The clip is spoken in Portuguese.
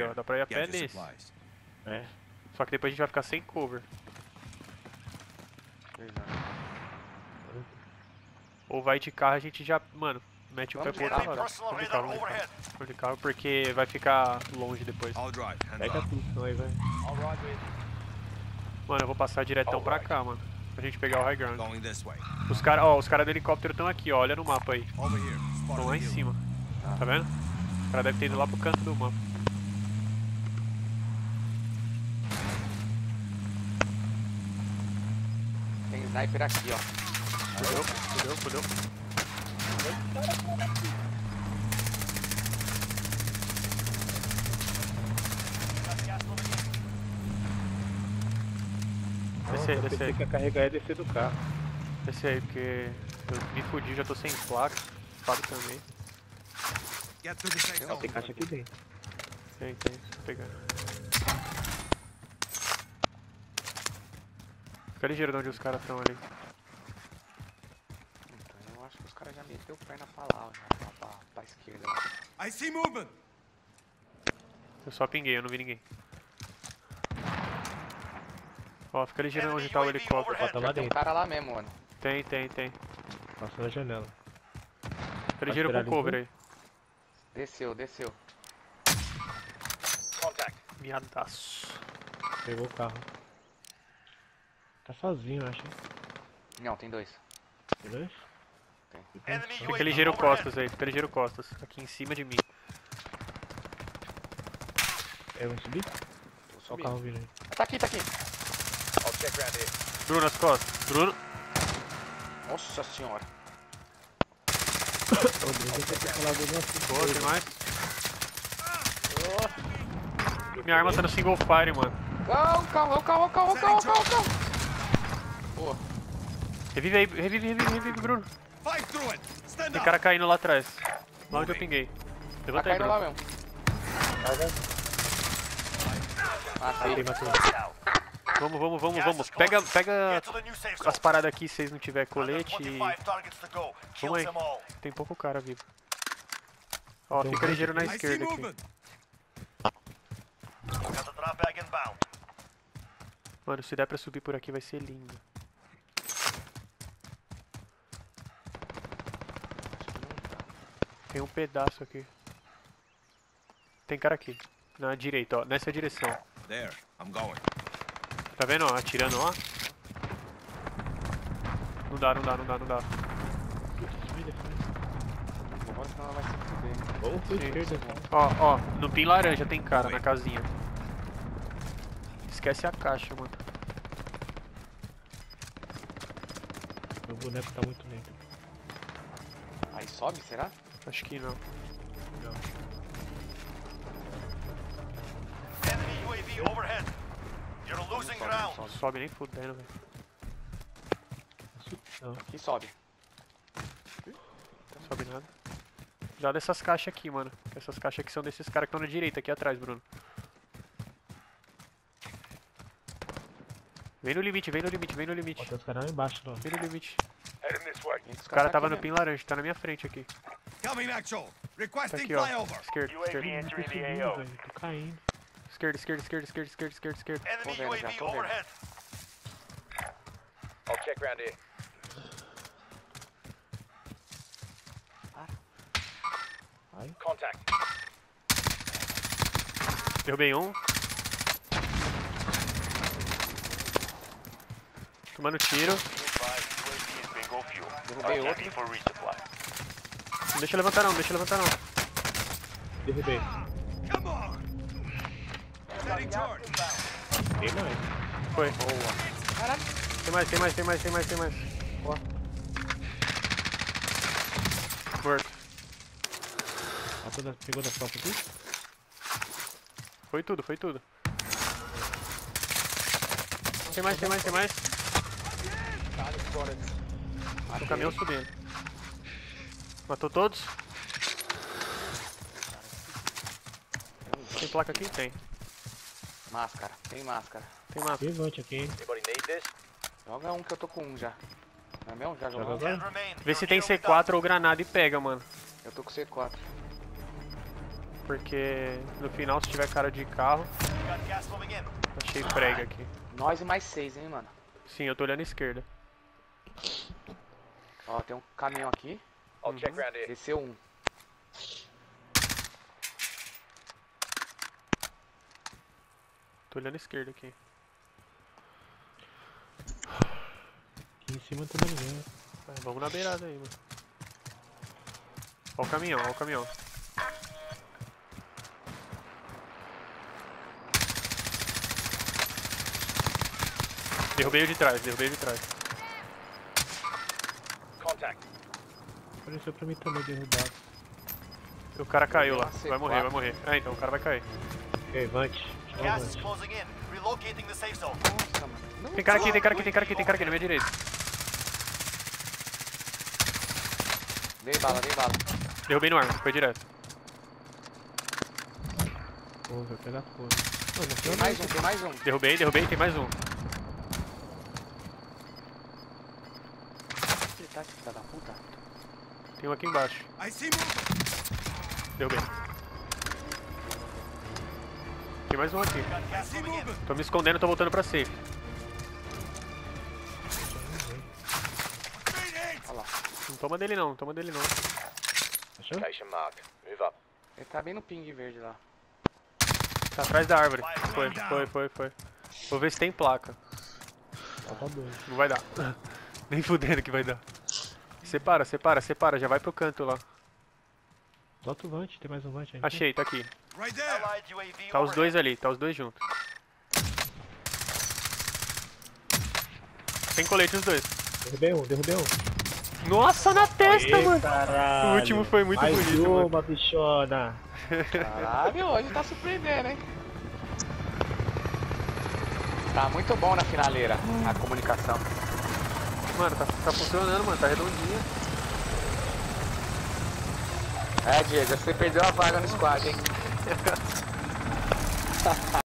ó. Dá pra ir a pé nesse. É. Só que depois a gente vai ficar sem cover. Ou vai de carro, a gente já, mano, mete o pé pro outro lado. Vamos de carro porque vai ficar longe depois. Pega tudo, senão aí vai. Mano, eu vou passar diretão pra cá, mano. Pra gente pegar o high ground. Os caras do helicóptero estão aqui, ó. Olha no mapa aí. Estão lá em cima. Tá vendo? O cara deve ter ido lá pro canto do mapa. Tem sniper aqui, ó. Fudeu. Desce aí. Você quer carregar e descer do carro. Desce aí, porque eu me fudi, já tô sem placa. Fábio também. Não, tem caixa aqui dentro. Tem, vou pegar. Fica ligeiro de onde os caras estão ali. Então eu acho que os caras já meteu perna pra lá, já, pra esquerda. Lá. I see movement. Eu só pinguei, eu não vi ninguém. Ó, fica ligeiro onde tá o helicóptero. Ó, tá lá Tem um dentro. cara lá mesmo, mano. Tem. Passa na janela. Fica ligeiro com o cover aí. Desceu. Miadaço. Pegou o carro. Tá sozinho, eu acho. Não, tem dois. Tem dois? Fica ligeiro costas aí, fica ligeiro costas. Aqui em cima de mim. É, vamos subir? Só o carro vindo aí. Tá aqui. Bruno, as costas. Bruno. Nossa senhora. O Bruno tem que falar do nosso. Boa, tem mais. Minha arma tá no single fire, mano. Calma. Boa. Revive aí, Bruno. Tem cara caindo lá atrás. Lá onde eu pinguei. Tá Levanta aí, caindo lá Bruno. mesmo. Matei. Vamos. Pega as paradas aqui se vocês não tiver colete e... Vamos aí. Tem pouco cara vivo. Ó, fica ligeiro na esquerda aqui. Mano, se der pra subir por aqui vai ser lindo. Tem um pedaço aqui. Tem cara aqui. Na direita, ó. Nessa direção. Tá vendo, ó? Atirando, ó. Não dá. Agora senão ela vai se fuder. Ou foi esquerda, cara. Ó, no pin laranja tem cara na casinha. Esquece a caixa, mano. Meu boneco tá muito lento. Aí sobe, será? Acho que não. Não. Não sobe nem fudendo, velho. Não. Aqui sobe. Não sobe nada. Já dessas caixas aqui, mano. Essas caixas aqui são desses caras que estão na direita, aqui atrás, Bruno. Vem no limite. Ó, tem os caras lá embaixo, ó. Vem no limite. Os O cara tava aqui no pin mesmo. laranja, tá na minha frente aqui. Tá aqui, ó. Esquerda. Tô caindo. Esquerda. Tô vendo, já tô vendo. Vai. Derrubei um. Tomando tiro. Derrubei outro. Não deixa eu levantar não. Derrubei. Tem mais. Foi. Caralho. Tem mais. Ó. Morto. Pegou das costas aqui? Foi tudo. Tem mais. O caminhão subindo. Matou todos? Tem placa aqui? Tem. Máscara. Tem máscara. Tem mapa. Levante aqui, hein? Joga um que eu tô com um já. Não é mesmo? Já Joga jogou? agora? Vê se tem C4 ou granada e pega, mano. Eu tô com C4. Porque no final, se tiver cara de carro... Achei prega aqui. Nós e mais 6, hein, mano. Sim, eu tô olhando à esquerda. Ó, tem um caminhão aqui. Desceu um. Tô olhando à esquerda aqui. Aqui em cima não tem ninguém. Vamos na beirada aí, mano. Ó o caminhão, ó o caminhão. Derrubei o de trás, derrubei o de trás. Apareceu pra mim também derrubado. O cara caiu lá, vai morrer, vai morrer. É, então o cara vai cair. Ok, Vante. Gas is closing in. Relocating the safe zone. Nossa, mano. Tem cara aqui, tem cara aqui, tem cara aqui, tem cara aqui na minha direita. Dei bala, dei bala. Derrubei no ar, foi direto. Pô, vai pegar fogo. Mano, Tem mais um, tem mais um. Derrubei, derrubei, tem mais um. Ele tá aqui, filha da puta. Tem um aqui embaixo. Derrubei. Tem mais um aqui. Tô me escondendo, tô voltando pra safe. Olha lá. Não toma dele não, não toma dele não. Achou? Ele tá bem no ping verde lá. Tá atrás da árvore. Foi. Vou ver se tem placa. Tá doido. Não vai dar. Nem fudendo que vai dar. Separa, separa, separa. Já vai pro canto lá. Solta o Vante, tem mais um Vante aí. Achei, tá aqui. Allied UAV Tá os dois ali, tá os dois juntos. Tem colete os dois. Derrubei um. Nossa, na testa, Aê, mano. caralho. O último foi muito mais bonito, mano. uma, bichona. Caralho, hoje tá surpreendendo, hein? Tá muito bom na finaleira, a comunicação. Mano, tá funcionando, mano. Tá redondinha. É, Diego, você perdeu a vaga no squad, hein?